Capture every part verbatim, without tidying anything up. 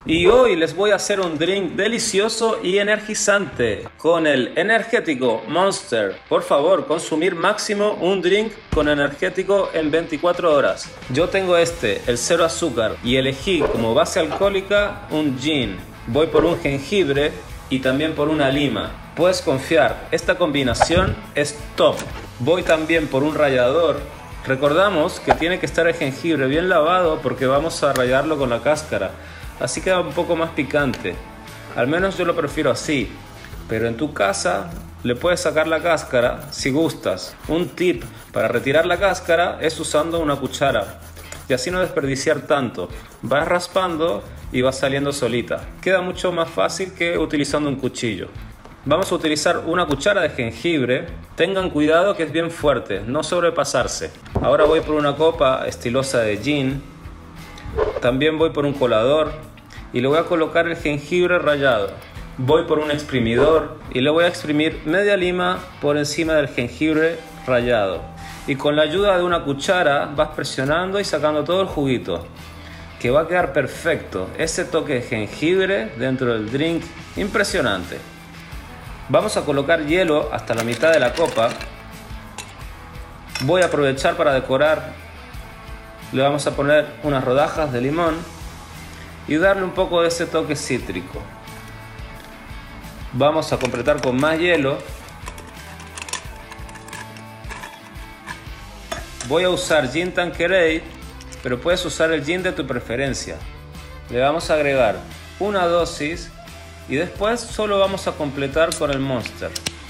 Y hoy les voy a hacer un drink delicioso y energizante con el energético Monster. Por favor, consumir máximo un drink con energético en veinticuatro horas. Yo tengo este, el cero azúcar, y elegí como base alcohólica un gin. Voy por un jengibre y también por una lima. Puedes confiar, esta combinación es top. Voy también por un rallador. Recordamos que tiene que estar el jengibre bien lavado porque vamos a rallarlo con la cáscara. Así queda un poco más picante. Al menos yo lo prefiero así. Pero en tu casa le puedes sacar la cáscara si gustas. Un tip para retirar la cáscara es usando una cuchara. Y así no desperdiciar tanto. Vas raspando y va saliendo solita. Queda mucho más fácil que utilizando un cuchillo. Vamos a utilizar una cuchara de jengibre. Tengan cuidado que es bien fuerte, no sobrepasarse. Ahora voy por una copa estilosa de gin. También voy por un colador y le voy a colocar el jengibre rallado. Voy por un exprimidor y le voy a exprimir media lima por encima del jengibre rallado. Y con la ayuda de una cuchara vas presionando y sacando todo el juguito, que va a quedar perfecto. Ese toque de jengibre dentro del drink, impresionante. Vamos a colocar hielo hasta la mitad de la copa. Voy a aprovechar para decorar. Le vamos a poner unas rodajas de limón y darle un poco de ese toque cítrico. Vamos a completar con más hielo. Voy a usar gin Tanqueray, pero puedes usar el gin de tu preferencia. Le vamos a agregar una dosis y después solo vamos a completar con el Monster.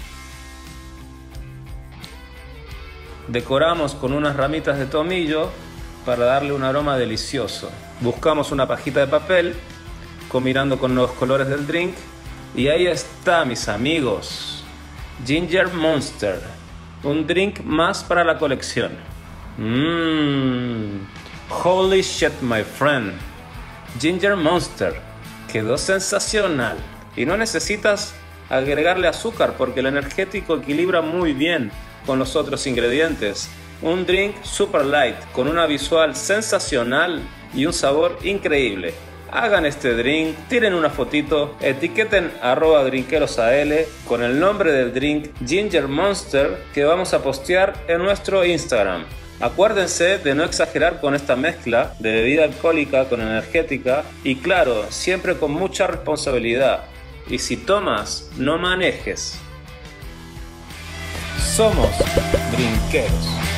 Decoramos con unas ramitas de tomillo para darle un aroma delicioso. Buscamos una pajita de papel combinando con los colores del drink y ahí está, mis amigos, Ginger Monster, un drink más para la colección. Mmm, holy shit my friend, Ginger Monster, quedó sensacional. Y no necesitas agregarle azúcar porque el energético equilibra muy bien con los otros ingredientes. Un drink super light con una visual sensacional y un sabor increíble. Hagan este drink, tiren una fotito, etiqueten arroba drinkerosal con el nombre del drink Ginger Monster que vamos a postear en nuestro Instagram. Acuérdense de no exagerar con esta mezcla de bebida alcohólica con energética y claro, siempre con mucha responsabilidad. Y si tomas, no manejes. Somos drinkeros.